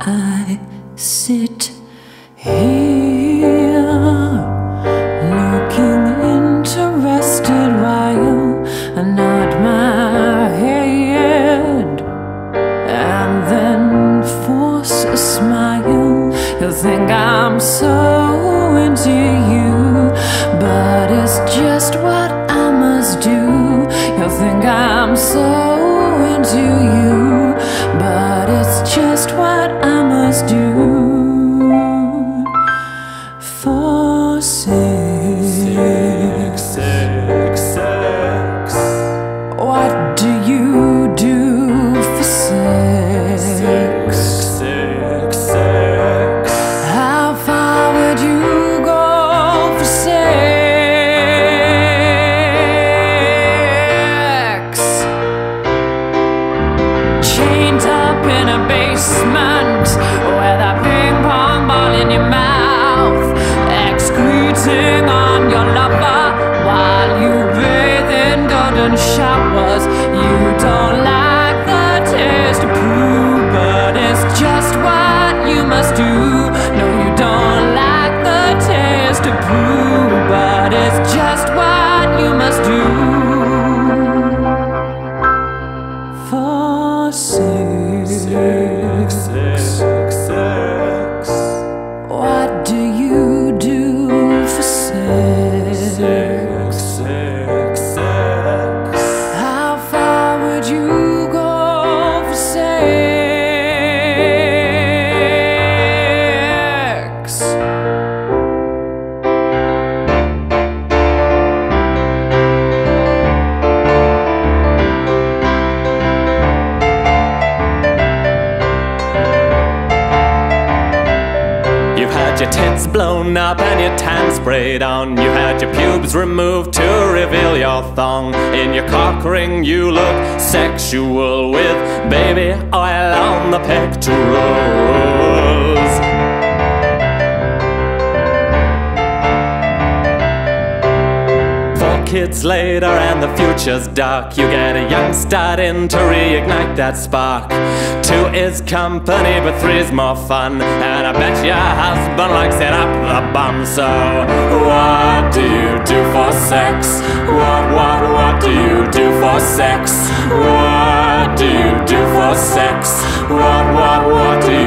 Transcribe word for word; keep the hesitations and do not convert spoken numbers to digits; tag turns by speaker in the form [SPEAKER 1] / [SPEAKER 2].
[SPEAKER 1] I sit here looking interested while I nod my head and then force a smile. You'll think I'm so into you, but it's just what I must do. You'll think I'm so into you, but it's just what I must do. For sex,
[SPEAKER 2] Sex, sex, sex.
[SPEAKER 1] what do you do for sex?
[SPEAKER 2] Sex, sex, sex.
[SPEAKER 1] How far would you go for sex? Chained up in a basement with a ping pong ball in your mouth, excreting on your lover while you bathe in golden showers. You don't like the taste of poo, but it's just what you must do. No, you don't like the taste of poo, but it's just what you must do. For sex,
[SPEAKER 2] Sex, sex, sex.
[SPEAKER 1] what do you do for sex?
[SPEAKER 2] Sex, sex, sex.
[SPEAKER 1] How far would you go for sex?
[SPEAKER 2] You've had your tits blown up and your tan sprayed on. You had your pubes removed to reveal your thong. In your cock ring you look sexual with baby oil on the pectorals. Four kids later and the future's dark. You get a young stud in to reignite that spark. Two is company, but three's more fun. And I bet your husband likes it up the bum. So what do you do for sex? What, what, what do you do for sex? What do you do for sex? What, what, what do you